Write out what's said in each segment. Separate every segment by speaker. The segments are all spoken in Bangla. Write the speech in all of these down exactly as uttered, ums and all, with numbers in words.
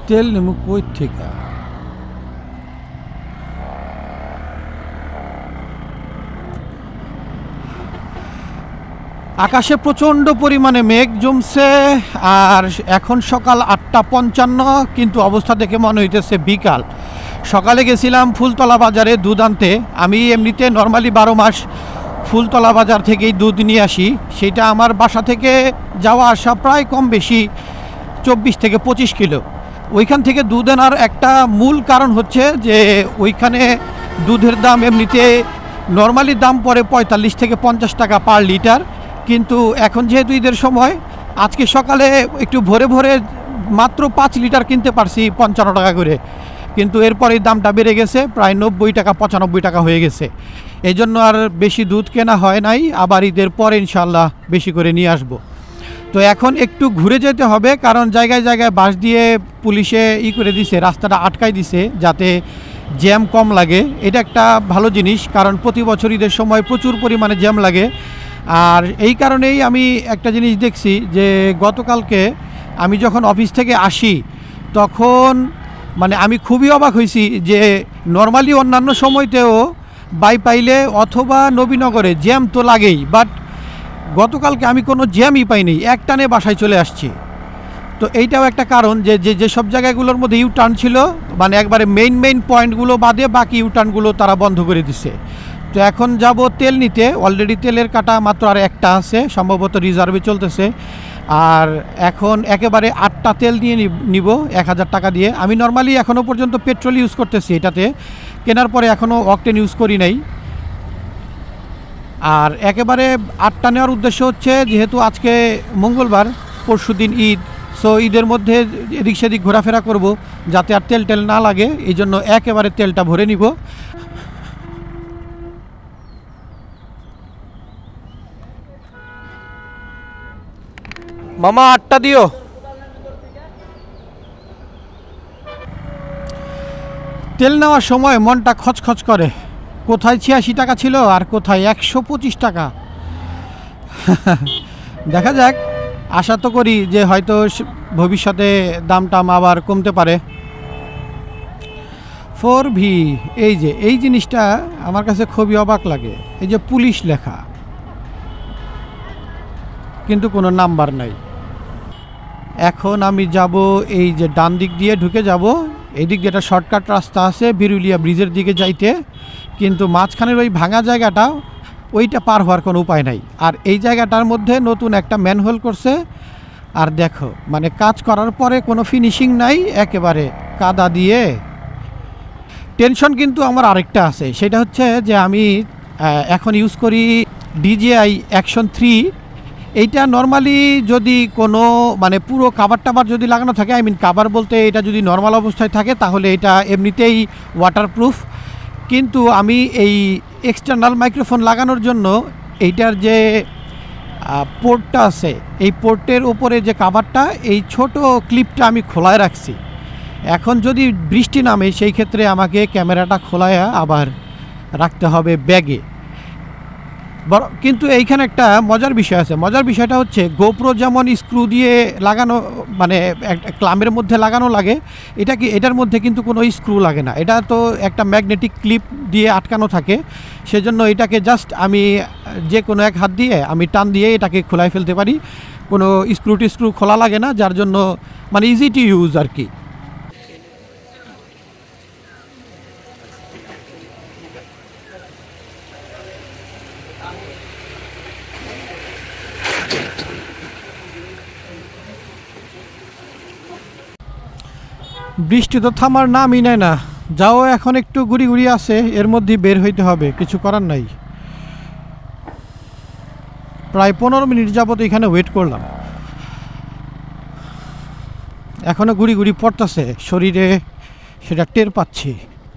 Speaker 1: তেল নেবো কই থেকে? আকাশে প্রচণ্ড পরিমাণে মেঘ জমছে, আর এখন সকাল আটটা পঞ্চান্ন, কিন্তু অবস্থা দেখে মনে হইতেছে বিকাল। সকালে গেছিলাম ফুলতলা বাজারে দুধ আনতে। আমি এমনিতে নর্মালি বারো মাস ফুলতলা বাজার থেকেই দুধ নিয়ে আসি। সেটা আমার বাসা থেকে যাওয়া আসা প্রায় কম বেশি চব্বিশ থেকে পঁচিশ কিলো। ওইখান থেকে দুধ আনার একটা মূল কারণ হচ্ছে যে ওইখানে দুধের দাম এমনিতে নর্মালি দাম পড়ে পঁয়তাল্লিশ থেকে পঞ্চাশ টাকা পার লিটার, কিন্তু এখন যেহেতু ঈদের সময়, আজকে সকালে একটু ভোরে ভোরে মাত্র পাঁচ লিটার কিনতে পারছি পঞ্চান্ন টাকা করে, কিন্তু এরপরেই দামটা বেড়ে গেছে, প্রায় নব্বই টাকা পঁচানব্বই টাকা হয়ে গেছে। এই জন্য আর বেশি দুধ কেনা হয় নাই। আবার ঈদের পরে ইনশাল্লাহ বেশি করে নিয়ে আসব। তো এখন একটু ঘুরে যেতে হবে, কারণ জায়গায় জায়গায় বাস দিয়ে পুলিশে ই করে দিছে, রাস্তাটা আটকাই দিছে যাতে জ্যাম কম লাগে। এটা একটা ভালো জিনিস, কারণ প্রতি বছর ঈদের সময় প্রচুর পরিমাণে জ্যাম লাগে। আর এই কারণেই আমি একটা জিনিস দেখছি যে গতকালকে আমি যখন অফিস থেকে আসি তখন মানে আমি খুবই অবাক হয়েছি যে নর্মালি অন্যান্য সময়তেও বাইপাইলে অথবা নবীনগরে জ্যাম তো লাগেই, বাট গতকালকে আমি কোনো জ্যামই পাইনি, এক টানে বাসায় চলে আসছি। তো এইটাও একটা কারণ যে যে যেসব জায়গাগুলোর মধ্যে ইউ টার্ন ছিল, মানে একবারে মেইন মেইন পয়েন্টগুলো বাদে বাকি ইউ টার্নগুলো তারা বন্ধ করে দিছে। তো এখন যাব তেল নিতে। অলরেডি তেলের কাটা মাত্র আর একটা আছে, সম্ভবত রিজার্ভে চলতেছে। আর এখন একেবারে আটটা তেল নিয়ে নিব এক হাজার টাকা দিয়ে। আমি নর্মালি এখনও পর্যন্ত পেট্রোল ইউজ করতেছি এটাতে, কেনার পরে এখনও অকটেন ইউজ করি নাই। আর একেবারে আটটা নেওয়ার উদ্দেশ্য হচ্ছে যেহেতু আজকে মঙ্গলবার, পরশু দিন ঈদ, সো ঈদের মধ্যে এদিক সেদিক ঘোরাফেরা করব, যাতে আর তেল টেল না লাগে, এই জন্য একেবারে তেলটা ভরে নিব। মামা আটটা দিও। তেল নেওয়ার সময় মনটা খচখচ করে, কোথায় ছিয়াশি টাকা ছিল আর কোথায় একশো পঁচিশ টাকা। দেখা যাক, আশা তো করি যে হয়তো ভবিষ্যতে দাম টাম আবার কমতে পারে। ফোর ভি, এই যে এই জিনিসটা আমার কাছে খুবই অবাক লাগে, এই যে পুলিশ লেখা কিন্তু কোনো নাম্বার নাই। এখন আমি যাব এই যে ডান দিক দিয়ে ঢুকে যাব, এই দিক দিয়ে একটা শর্টকাট রাস্তা আছে বিরুলিয়া ব্রিজের দিকে যাইতে, কিন্তু মাঝখানের ওই ভাঙা জায়গাটা ওইটা পার হওয়ার কোনো উপায় নাই। আর এই জায়গাটার মধ্যে নতুন একটা ম্যানহোল করছে, আর দেখো মানে কাজ করার পরে কোনো ফিনিশিং নাই, একেবারে কাদা দিয়ে। টেনশন কিন্তু আমার আরেকটা আছে, সেটা হচ্ছে যে আমি এখন ইউজ করি ডিজিআই অ্যাকশন থ্রি। এইটা নর্মালি যদি কোনো মানে পুরো কাভার টাভার যদি লাগানো থাকে, আই মিন কাভার বলতে এটা যদি নর্মাল অবস্থায় থাকে তাহলে এটা এমনিতেই ওয়াটারপ্রুফ, কিন্তু আমি এই এক্সটার্নাল মাইক্রোফোন লাগানোর জন্য এইটার যে পোর্টটা আছে, এই পোর্টের ওপরে যে কাভারটা, এই ছোট ক্লিপটা আমি খোলায় রাখছি। এখন যদি বৃষ্টি নামে সেই ক্ষেত্রে আমাকে ক্যামেরাটা খোলায় আবার রাখতে হবে ব্যাগে। বড় কিন্তু এইখানে একটা মজার বিষয় আছে। মজার বিষয়টা হচ্ছে গোপ্রো যেমন স্ক্রু দিয়ে লাগানো, মানে ক্লামের মধ্যে লাগানো লাগে, এটা কি এটার মধ্যে কিন্তু কোনো স্ক্রু লাগে না, এটা তো একটা ম্যাগনেটিক ক্লিপ দিয়ে আটকানো থাকে। সেজন্য এটাকে জাস্ট আমি যে কোনো এক হাত দিয়ে আমি টান দিয়ে এটাকে খোলায় ফেলতে পারি, কোনো স্ক্রু টিস্ক্রু খোলা লাগে না, যার জন্য মানে ইজি টু ইউজ আর কি। বৃষ্টি তো থামার নামই নেয় না, যাও এখন একটু ঘুরি ঘুরি আছে, এর মধ্যে বের হইতে হবে, কিছু করার নাই। প্রায় পনেরো মিনিট যাবত এখানে ওয়েট করলাম, এখনো ঘুরি ঘুরি পড়তেছে শরীরে, সেটা টের পাচ্ছি।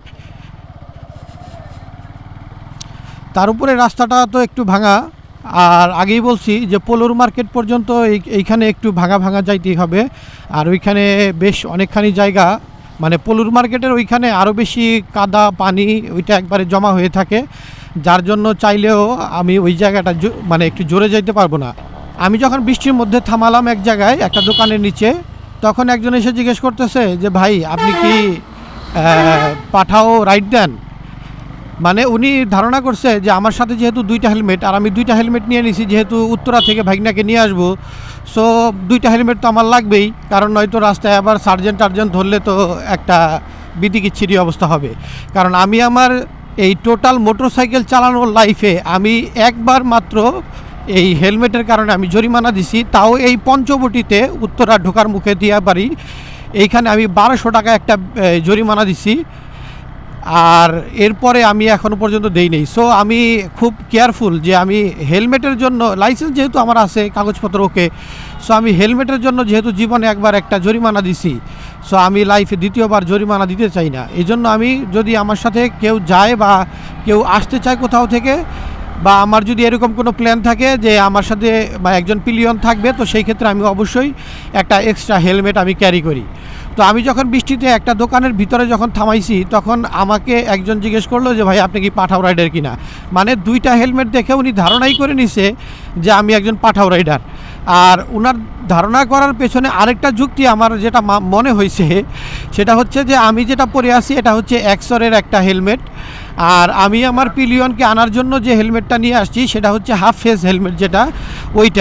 Speaker 1: তার উপরে রাস্তাটা তো একটু ভাঙা, আর আগেই বলছি যে পোলোর মার্কেট পর্যন্ত এইখানে একটু ভাঙা ভাঙা যাইতেই হবে। আর ওইখানে বেশ অনেকখানি জায়গা, মানে পোলোর মার্কেটের ওইখানে আরও বেশি কাদা পানি ওইটা একবারে জমা হয়ে থাকে, যার জন্য চাইলেও আমি ওই জায়গাটা মানে একটু জোরে যাইতে পারবো না। আমি যখন বৃষ্টির মধ্যে থামালাম এক জায়গায় একটা দোকানের নিচে, তখন একজন এসে জিজ্ঞেস করতেছে যে ভাই আপনি কি পাঠাও রাইড দেন, মানে উনি ধারণা করছে যে আমার সাথে যেহেতু দুইটা হেলমেট আর আমি দুইটা হেলমেট নিয়ে নিছি, যেহেতু উত্তরা থেকে ভাগনাকে নিয়ে আসবো, সো দুইটা হেলমেট তো আমার লাগবেই, কারণ নয়তো রাস্তায় আবার সার্জেন্ট টার্জেন্ট ধরলে তো একটা বিদিকিচ্ছিরি অবস্থা হবে। কারণ আমি আমার এই টোটাল মোটরসাইকেল চালানোর লাইফে আমি একবার মাত্র এই হেলমেটের কারণে আমি জরিমানা দিছি, তাও এই পঞ্চবটিতে উত্তরা ঢোকার মুখে দিয়া বাড়ি এইখানে আমি বারোশো টাকা একটা জরিমানা দিছি, আর এরপরে আমি এখনও পর্যন্ত দেই নেই। সো আমি খুব কেয়ারফুল যে আমি হেলমেটের জন্য, লাইসেন্স যেহেতু আমার আছে, কাগজপত্র ওকে, সো আমি হেলমেটের জন্য যেহেতু জীবনে একবার একটা জরিমানা দিছি, সো আমি লাইফে দ্বিতীয়বার জরিমানা দিতে চাই না। এই জন্য আমি যদি আমার সাথে কেউ যায় বা কেউ আসতে চায় কোথাও থেকে, বা আমার যদি এরকম কোনো প্ল্যান থাকে যে আমার সাথে বা একজন পিলিয়ন থাকবে, তো সেই ক্ষেত্রে আমি অবশ্যই একটা এক্সট্রা হেলমেট আমি ক্যারি করি। তো আমি যখন বৃষ্টিতে একটা দোকানের ভিতরে যখন থামাইছি, তখন আমাকে একজন জিজ্ঞেস করলো যে ভাই আপনি কি পাঠাও রাইডার কিনা, মানে দুইটা হেলমেট দেখে উনি ধারণাই করে নিছে যে আমি একজন পাঠাও রাইডার। আর ওনার ধারণা করার পেছনে আরেকটা যুক্তি আমার যেটা মনে হয়েছে, সেটা হচ্ছে যে আমি যেটা পরে আছি এটা হচ্ছে এক্সরের একটা হেলমেট, আর আমি আমার পিলিয়নকে আনার জন্য যে হেলমেটটা নিয়ে আসছি সেটা হচ্ছে হাফ ফেস হেলমেট, যেটা ওইটা।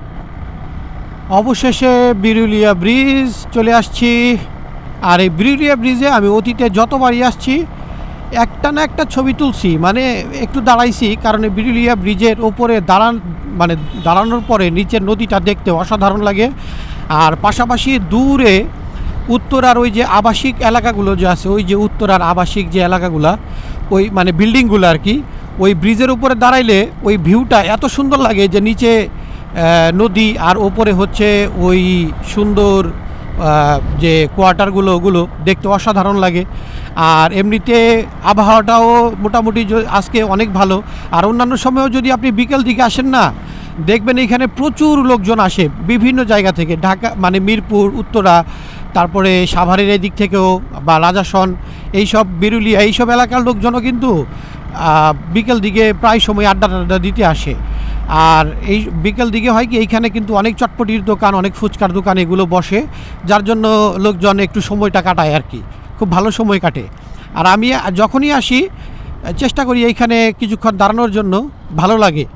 Speaker 1: অবশেষে বিরুলিয়া ব্রিজ চলে আসছি, আর এই বিরুলিয়া ব্রিজে আমি অতীতে যতবারই আসছি একটা না একটা ছবি তুলছি, মানে একটু দাঁড়াইছি, কারণ এই বিরুলিয়া ব্রিজের ওপরে দাঁড়ান মানে দাঁড়ানোর পরে নিচের নদীটা দেখতে অসাধারণ লাগে। আর পাশাপাশি দূরে উত্তরার ওই যে আবাসিক এলাকাগুলো যে আছে, ওই যে উত্তরার আবাসিক যে এলাকাগুলো, ওই মানে বিল্ডিংগুলো আর কি, ওই ব্রিজের উপরে দাঁড়াইলে ওই ভিউটা এত সুন্দর লাগে যে নিচে নদী আর ওপরে হচ্ছে ওই সুন্দর যে কোয়ার্টারগুলো, ওগুলো দেখতে অসাধারণ লাগে। আর এমনিতে আবহাওয়াটাও মোটামুটি আজকে অনেক ভালো। আর অন্যান্য সময়েও যদি আপনি বিকেল দিকে আসেন না, দেখবেন এখানে প্রচুর লোকজন আসে বিভিন্ন জায়গা থেকে, ঢাকা মানে মিরপুর, উত্তরা, তারপরে সাভারের এই দিক থেকেও, বা রাজাসন, এইসব বিরুলিয়া এইসব এলাকার লোকজনও কিন্তু বিকেল দিকে প্রায় সময় আড্ডা টাড্ডা দিতে আসে। আর এই বিকেল দিকে হয় কি, এইখানে কিন্তু অনেক চটপটির দোকান, অনেক ফুচকার দোকান এগুলো বসে, যার জন্য লোকজন একটু সময়টা কাটায় আর কি, খুব ভালো সময় কাটে। আর আমি যখনই আসি চেষ্টা করি এইখানে কিছুক্ষণ দাঁড়ানোর জন্য, ভালো লাগে।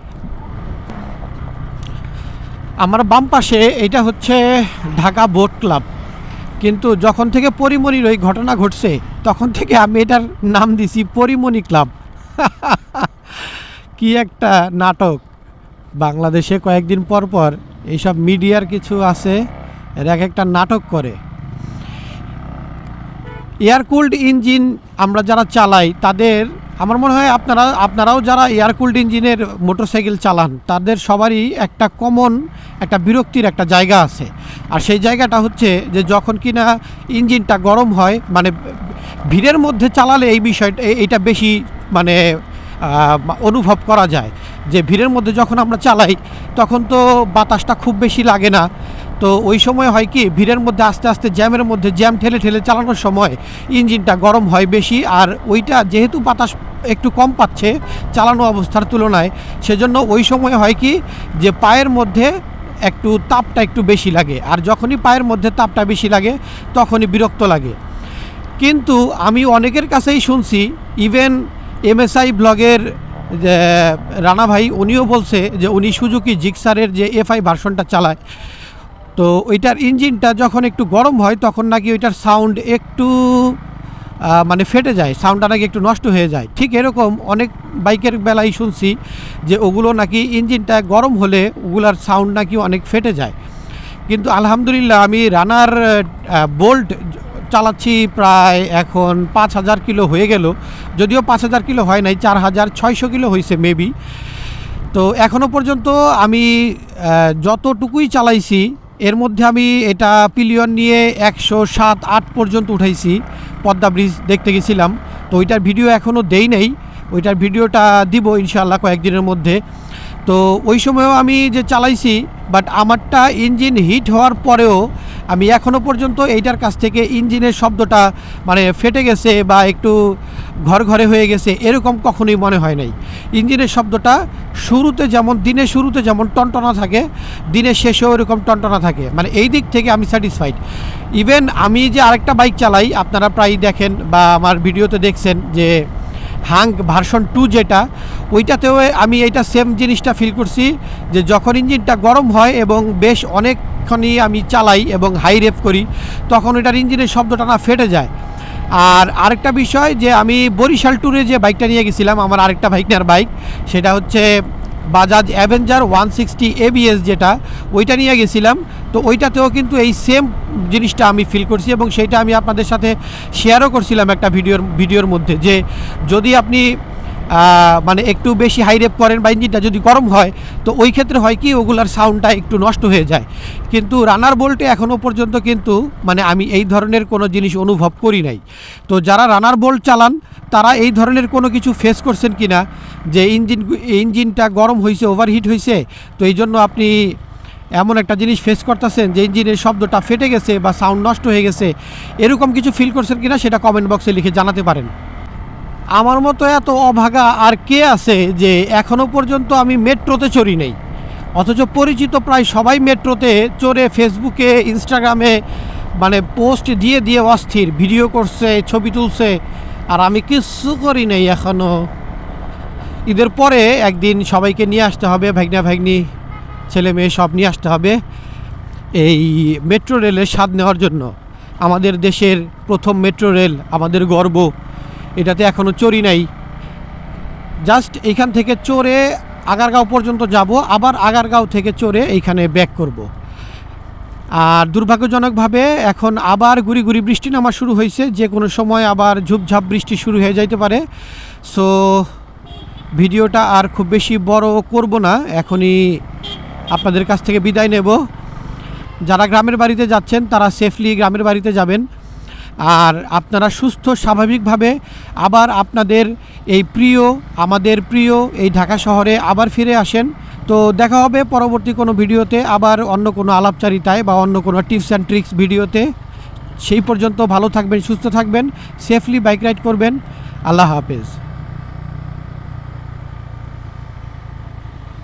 Speaker 1: আমার বাম পাশে এটা হচ্ছে ঢাকা বোট ক্লাব, কিন্তু যখন থেকে পরিমণির ওই ঘটনা ঘটছে তখন থেকে আমি এটার নাম দিছি পরিমণি ক্লাব। কি একটা নাটক! বাংলাদেশে কয়েকদিন পর পর এইসব মিডিয়ার কিছু আছে, এরা এক একটা নাটক করে। এয়ার কুলড ইঞ্জিন আমরা যারা চালাই তাদের, আমার মনে হয় আপনারা আপনারাও যারা এয়ার কুলড ইঞ্জিনের মোটরসাইকেল চালান, তাদের সবারই একটা কমন একটা বিরক্তির একটা জায়গা আছে। আর সেই জায়গাটা হচ্ছে যে যখন কিনা ইঞ্জিনটা গরম হয়, মানে ভিড়ের মধ্যে চালালে এই বিষয়টা এইটা বেশি মানে অনুভব করা যায়, যে ভিড়ের মধ্যে যখন আমরা চালাই তখন তো বাতাসটা খুব বেশি লাগে না। তো ওই সময় হয় কি, ভিড়ের মধ্যে আস্তে আস্তে জ্যামের মধ্যে জ্যাম ঠেলে ঠেলে চালানোর সময় ইঞ্জিনটা গরম হয় বেশি, আর ওইটা যেহেতু বাতাস একটু কম পাচ্ছে চালানো অবস্থার তুলনায়, সেজন্য ওই সময় হয় কি যে পায়ের মধ্যে একটু তাপটা একটু বেশি লাগে, আর যখনই পায়ের মধ্যে তাপটা বেশি লাগে তখনই বিরক্ত লাগে। কিন্তু আমি অনেকের কাছেই শুনছি, ইভেন এমএসআই ব্লগের রানা ভাই উনিও বলছে যে উনি সুজুকি জিক্সারের যে এফআই ভার্সনটা চালায়, তো ওইটার ইঞ্জিনটা যখন একটু গরম হয় তখন নাকি ওইটার সাউন্ড একটু মানে ফেটে যায়, সাউন্ডটা নাকি একটু নষ্ট হয়ে যায়। ঠিক এরকম অনেক বাইকের বেলায় শুনছি যে ওগুলো নাকি ইঞ্জিনটা গরম হলে ওগুলার সাউন্ড নাকি অনেক ফেটে যায়। কিন্তু আলহামদুলিল্লাহ আমি রানার বোল্ট চালাচ্ছি প্রায় এখন পাঁচ হাজার কিলো হয়ে গেল, যদিও পাঁচ হাজার কিলো হয় নাই, চার হাজার ছয়শো কিলো হয়েছে মেবি। তো এখনও পর্যন্ত আমি যতটুকুই চালাইছি এর মধ্যে আমি এটা পিলিয়ন নিয়ে একশো সাত আট পর্যন্ত উঠাইছি, পদ্মা ব্রিজ দেখতে গেছিলাম। তো ওইটার ভিডিও এখনও দেই নেই, ওইটার ভিডিওটা দিব ইনশাআল্লাহ কয়েকদিনের মধ্যে। তো ওই সময়ও আমি যে চালাইছি, বাট আমারটা ইঞ্জিন হিট হওয়ার পরেও আমি এখনও পর্যন্ত এইটার কাছ থেকে ইঞ্জিনের শব্দটা মানে ফেটে গেছে বা একটু ঘর ঘরে হয়ে গেছে এরকম কখনোই মনে হয় নাই। ইঞ্জিনের শব্দটা শুরুতে যেমন দিনের শুরুতে যেমন টনটনা থাকে, দিনের শেষেও এরকম টনটনা থাকে, মানে এই দিক থেকে আমি স্যাটিসফাইড। ইভেন আমি যে আরেকটা বাইক চালাই, আপনারা প্রায়ই দেখেন বা আমার ভিডিওতে দেখছেন যে হাঙ্ক ভার্সন টু যেটা, ওইটাতেও আমি এইটা সেম জিনিসটা ফিল করছি যে যখন ইঞ্জিনটা গরম হয় এবং বেশ অনেকক্ষণই আমি চালাই এবং হাই রেপ করি, তখন এটার ইঞ্জিনের শব্দটা না ফেটে যায়। আর আরেকটা বিষয় যে আমি বরিশাল ট্যুরে যে বাইকটা নিয়ে গেছিলাম, আমার আরেকটা বাইকনার বাইক, সেটা হচ্ছে Bajaj Avenger one sixty ABS যেটা, ওইটা নিয়ে গেছিলাম। তো ওইটাতেও কিন্তু এই সেম জিনিসটা আমি ফিল করছি এবং সেইটা আমি আপনাদের সাথে শেয়ারও করছিলাম একটা ভিডিওর ভিডিওর মধ্যে, যে যদি আপনি মানে একটু বেশি হাই রেপ করেন বা ইঞ্জিনটা যদি গরম হয়, তো ওই ক্ষেত্রে হয় কি ওগুলার সাউন্ডটা একটু নষ্ট হয়ে যায়। কিন্তু রানার বোল্টে এখনও পর্যন্ত কিন্তু মানে আমি এই ধরনের কোনো জিনিস অনুভব করি নাই। তো যারা রানার বোল্ট চালান তারা এই ধরনের কোনো কিছু ফেস করছেন কি না, যে ইঞ্জিন ইঞ্জিনটা গরম হয়েছে, ওভারহিট হয়েছে, তো এই জন্য আপনি এমন একটা জিনিস ফেস করতেছেন যে ইঞ্জিনের শব্দটা ফেটে গেছে বা সাউন্ড নষ্ট হয়ে গেছে, এরকম কিছু ফিল করছেন কি না সেটা কমেন্ট বক্সে লিখে জানাতে পারেন। আমার মতো এত অভাগা আর কে আছে যে এখনও পর্যন্ত আমি মেট্রোতে চড়ি নেই, অথচ পরিচিত প্রায় সবাই মেট্রোতে চড়ে ফেসবুকে ইনস্টাগ্রামে মানে পোস্ট দিয়ে দিয়ে অস্থির, ভিডিও করছে, ছবি তুলছে, আর আমি কিচ্ছু করি নেই এখনও। ঈদের পরে একদিন সবাইকে নিয়ে আসতে হবে, ভাগ্না ভাগ্নি ছেলে মেয়ে সব নিয়ে আসতে হবে এই মেট্রো রেলের স্বাদ নেওয়ার জন্য। আমাদের দেশের প্রথম মেট্রো রেল, আমাদের গর্ব, এটাতে এখনও চড়ি নাই। জাস্ট এইখান থেকে চড়ে আগারগাঁও পর্যন্ত যাব, আবার আগারগাঁও থেকে চড়ে এইখানে ব্যাক করব। আর দুর্ভাগ্যজনকভাবে এখন আবার গুড়ি গুড়ি বৃষ্টি নামা শুরু হয়েছে, যে কোনো সময় আবার ঝুপঝাপ বৃষ্টি শুরু হয়ে যাইতে পারে। সো ভিডিওটা আর খুব বেশি বড় করব না, এখনই আপনাদের কাছ থেকে বিদায় নেব। যারা গ্রামের বাড়িতে যাচ্ছেন তারা সেফলি গ্রামের বাড়িতে যাবেন, আর আপনারা সুস্থ স্বাভাবিকভাবে আবার আপনাদের এই প্রিয়, আমাদের প্রিয় এই ঢাকা শহরে আবার ফিরে আসেন। তো দেখা হবে পরবর্তী কোনো ভিডিওতে, আবার অন্য কোনো আলাপচারিতায় বা অন্য কোনো টিপস অ্যান্ড ট্রিক্স ভিডিওতে। সেই পর্যন্ত ভালো থাকবেন, সুস্থ থাকবেন, সেফলি বাইক রাইড করবেন। আল্লাহ হাফেজ।